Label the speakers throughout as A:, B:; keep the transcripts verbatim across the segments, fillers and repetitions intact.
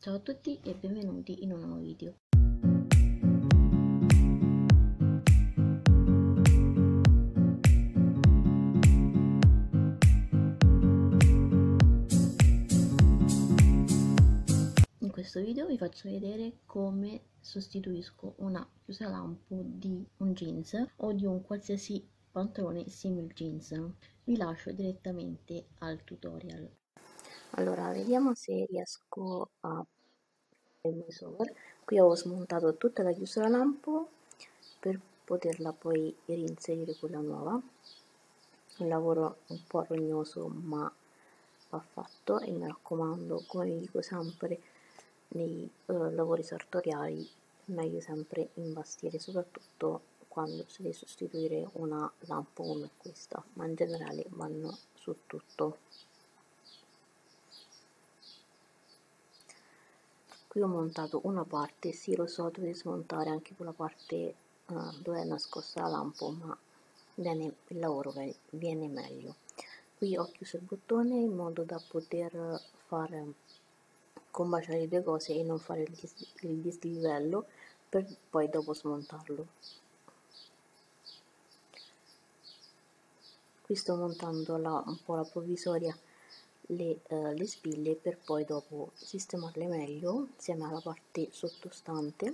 A: Ciao a tutti e benvenuti in un nuovo video. In questo video vi faccio vedere come sostituisco una chiusa lampo di un jeans o di un qualsiasi pantalone simil jeans. Vi lascio direttamente al tutorial. Allora, vediamo se riesco a il voiceover. Qui ho smontato tutta la chiusura lampo per poterla poi reinserire quella nuova. Un lavoro un po' rognoso ma va fatto, e mi raccomando, come vi dico sempre nei uh, lavori sartoriali, è meglio sempre imbastire, soprattutto quando si deve sostituire una lampo come questa, ma in generale vanno su tutto. Qui ho montato una parte, sì lo so, dovete smontare anche quella parte uh, dove è nascosta la lampo, ma viene, il lavoro viene meglio. Qui ho chiuso il bottone in modo da poter fare combaciare le due cose e non fare il, dis il dislivello per poi dopo smontarlo. Qui sto montando la, un po' la provvisoria Le, uh, le spille per poi dopo sistemarle meglio insieme alla parte sottostante.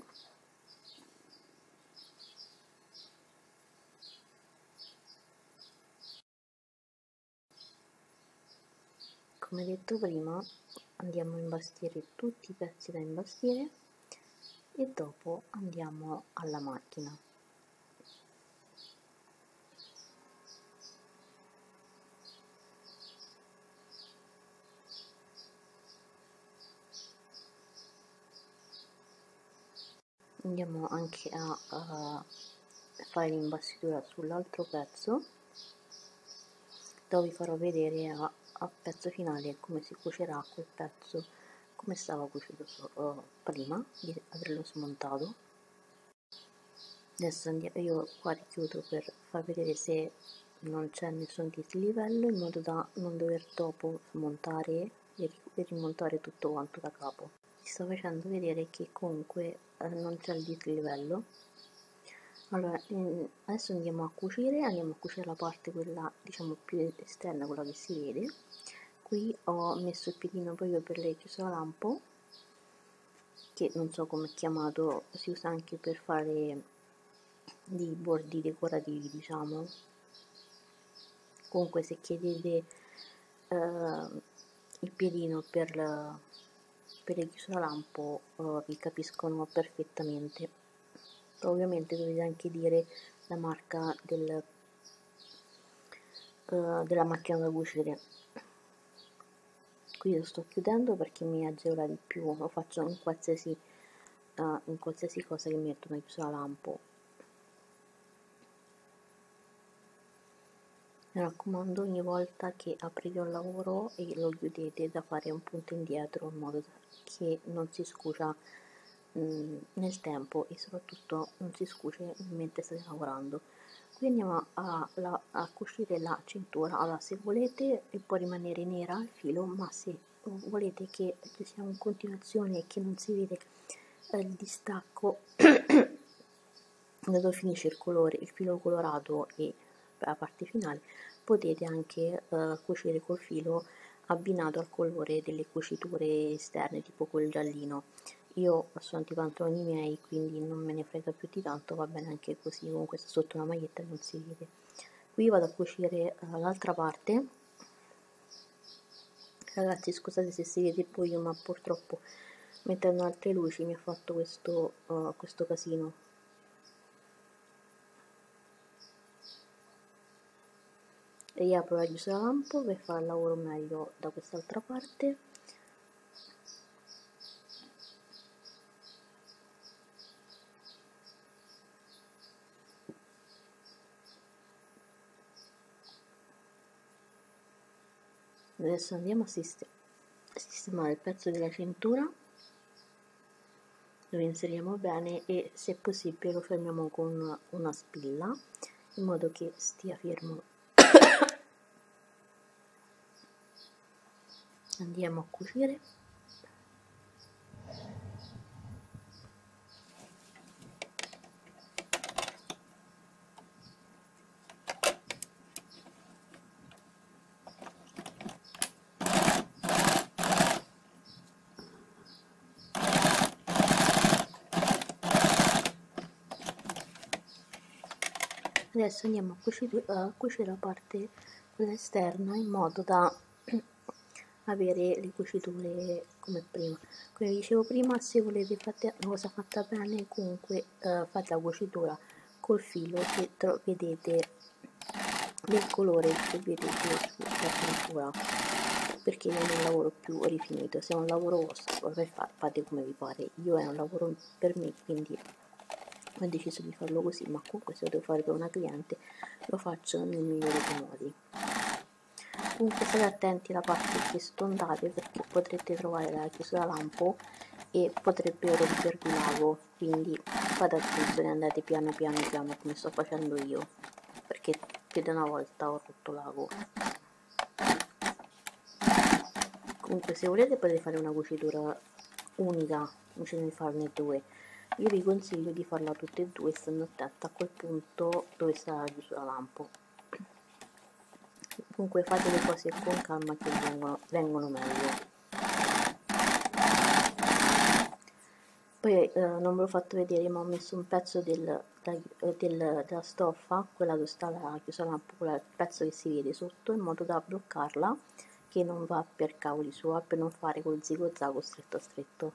A: Come detto prima, andiamo a imbastire tutti i pezzi da imbastire e dopo andiamo alla macchina. Andiamo anche a, a fare l'imbastitura sull'altro pezzo, dove vi farò vedere a, a pezzo finale come si cuocerà quel pezzo, come stava cucito so, uh, prima di averlo smontato. Adesso andiamo, io qua richiudo per far vedere se non c'è nessun dislivello, in modo da non dover dopo smontare e rimontare tutto quanto da capo. Vi sto facendo vedere che comunque eh, non c'è il dislivello. Allora, eh, adesso andiamo a cucire, andiamo a cucire la parte quella diciamo più esterna, quella che si vede. Qui ho messo il piedino proprio per le chiusura lampo, che non so come è chiamato, si usa anche per fare di bordi decorativi, diciamo. Comunque se chiedete eh, il piedino per, la, per le chiusura lampo eh, vi capiscono perfettamente. Ovviamente dovete anche dire la marca del, uh, della macchina da cucire. Qui lo sto chiudendo perché mi agevola di più, lo faccio in qualsiasi, uh, in qualsiasi cosa che metto una chiusura lampo. Mi raccomando, ogni volta che aprite un lavoro e lo chiudete, da fare un punto indietro in modo che non si scucia mh, nel tempo e soprattutto non si scuce mentre state lavorando. Qui andiamo a, a, a cucire la cintura. Allora, se volete può rimanere nera il filo, ma se volete che ci sia in continuazione e che non si vede eh, il distacco dove finisce il colore, il filo colorato e la parte finale, potete anche uh, cucire col filo abbinato al colore delle cuciture esterne, tipo quel giallino. Io sono antipantaloni miei, quindi non me ne frega più di tanto, va bene anche così, comunque sotto una maglietta non si vede. Qui vado a cucire uh, l'altra parte. Ragazzi, scusate se si vede il buio, ma purtroppo mettendo altre luci mi ha fatto questo, uh, questo casino. Riapro la chiusura lampo per fare il lavoro meglio da quest'altra parte. Adesso andiamo a sistemare il pezzo della cintura, lo inseriamo bene e se possibile lo fermiamo con una spilla in modo che stia fermo. Andiamo a cucire. Adesso andiamo a cucire, a cucire la parte quella esterna in modo da avere le cuciture come prima. Come dicevo prima, se volete fare una cosa fatta bene, comunque eh, fate la cucitura col filo che vedete del colore che vedete sulla pintura, perché non è un lavoro più rifinito. Se è un lavoro vostro, fate come vi pare. Io è un lavoro per me, quindi ho deciso di farlo così, ma comunque se lo devo fare per una cliente lo faccio nel migliore dei modi. Comunque state attenti alla parte che stondate, perché potrete trovare la chiusura lampo e potrebbero rompervi l'ago, quindi fate attenzione, andate piano piano piano come sto facendo io, perché più di una volta ho rotto l'ago. Comunque se volete potete fare una cucitura unica invece di farne due. Io vi consiglio di farla tutte e due, stando attenta a quel punto dove sta la chiusura lampo. Comunque fate le cose con calma che vengono, vengono meglio. Poi eh, non ve l'ho fatto vedere, ma ho messo un pezzo del, del, del, della stoffa, quella dove sta la chiusura lampo, il pezzo che si vede sotto, in modo da bloccarla, che non va per cavoli sua, per non fare col zigo zago stretto stretto.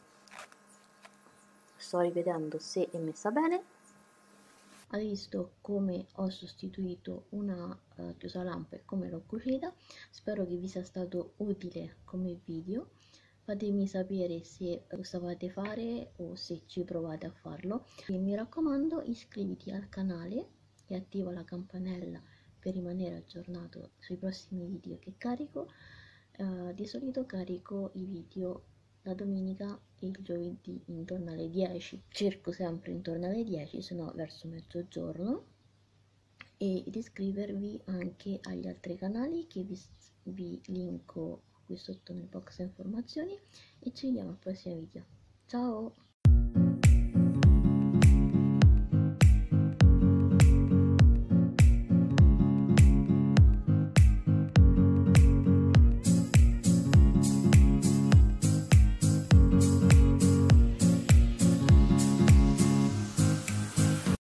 A: Sto rivedendo se è messa bene. Hai visto come ho sostituito una uh, chiusa lampo e come l'ho cucita. Spero che vi sia stato utile come video. Fatemi sapere se lo sapete fare o se ci provate a farlo. E mi raccomando, iscriviti al canale e attiva la campanella per rimanere aggiornato sui prossimi video che carico. Uh, di solito carico i video la domenica e il giovedì intorno alle dieci, cerco sempre intorno alle dieci, se no verso mezzogiorno, e di iscrivervi anche agli altri canali che vi, vi linko qui sotto nel box informazioni, e ci vediamo al prossimo video. Ciao!